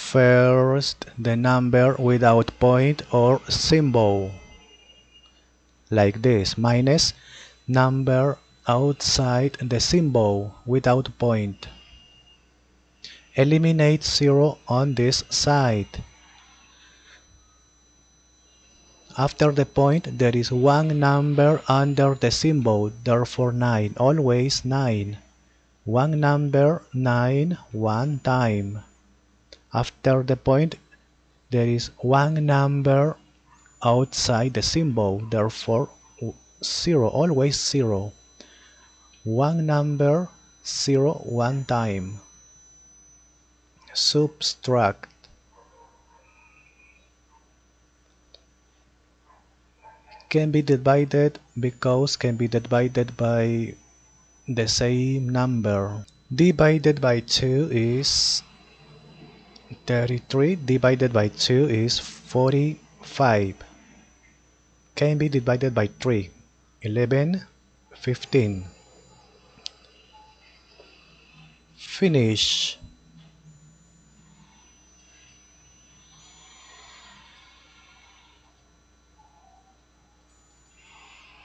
First, the number without point or symbol, like this, minus number outside the symbol without point. Eliminate 0 on this side. After the point, there is one number under the symbol, therefore 9, always 9. One number, 9, one time. After the point, there is one number outside the symbol, therefore 0, always 0. One number, 0, one time. Subtract. Can be divided because can be divided by the same number. Divided by 2 is 33. Divided by 2 is 45. Can be divided by 3. 11, 15. Finish.